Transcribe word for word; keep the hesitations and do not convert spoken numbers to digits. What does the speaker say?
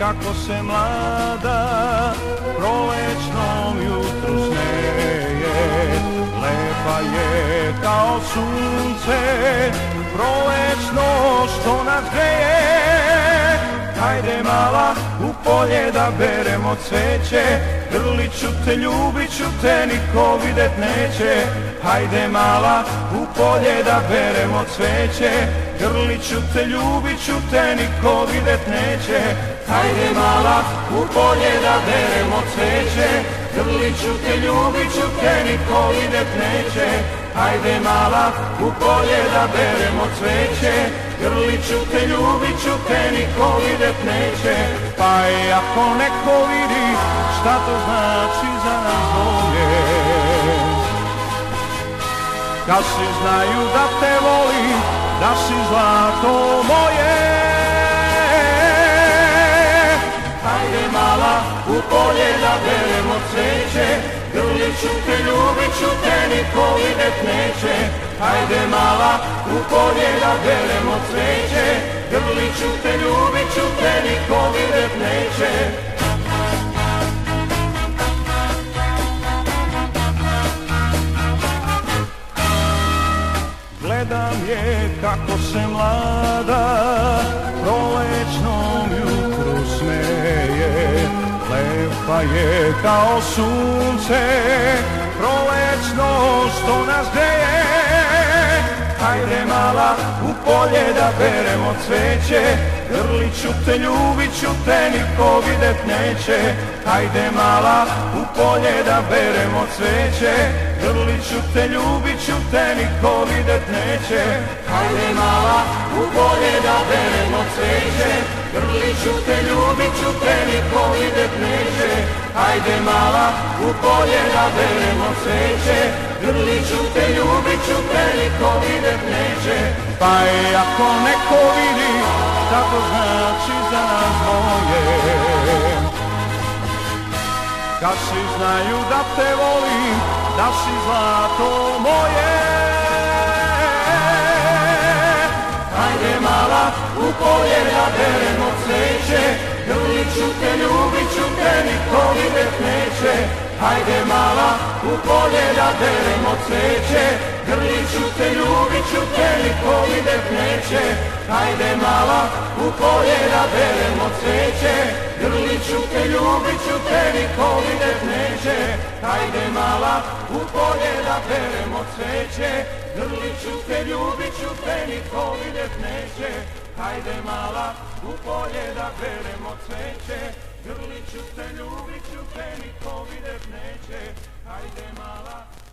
kako se mlada prolećnom jutru smeje. Lepa je kao sunce prolećno što nas greje. Hajde mala u polje da beremo cveće, grliću te, ljubiću te, niko vidjet neće. Hajde mala u polje da beremo cveće, grliću te, ljubiću te, niko vidjet neće. Hajde mala u polje da beremo cveće, grliću te, ljubiću te, niko vidjet neće. Hajde mala u polje da beremo cveće, grliću te, ljubiću te, niko vidjet neće. Pa i ako neko vidi šta to znači za nas dvoje, kad svi znaju da te volim, da si zlato moje. Hajde mala u polje da beremo cveće, grliću te, ljubiću te, niko vidjet neće. Hajde mala u polje da beremo cveće, grliću te, ljubiću te, niko vidjet neće. Gledam je kako se mlada prolećnom jutru smeje. Lepa je kao sunce prolećno što nas greje. Hajde mala u polje da beremo cveće, grliću te, ljubiću te, niko vidjet neće. Hajde mala u polje da beremo cveće, grliću te, ljubiću te, niko vidjet neće. Hajde mala u polje da beremo cveće, grliću te, ljubiću te, niko vidjet neće. Hajde mala u polje da beremo cveće, grliću te, ljubiću te, niko vidjet neće. Pa i ako neko vidi šta to znači za nas dvoje, kad svi znaju da te volim, da si zlato moje. Hajde mala u polje da beremo cveće, grliću te, ljubiću te, niko vidjet neće. Hajde mala u polje da beremo cveće, grliću te, ljubiću te, niko vidjet neće. Hajde mala u polje da beremo cveće, grliću te, ljubiću te, niko vidjet neće. Hajde mala u polje da beremo cveće, grliću te, ljubiću te, niko vidjet neće. Hajde mala u polje da beremo cveće, grliću te, ljubiću te, niko vidjet neće. Hajde mala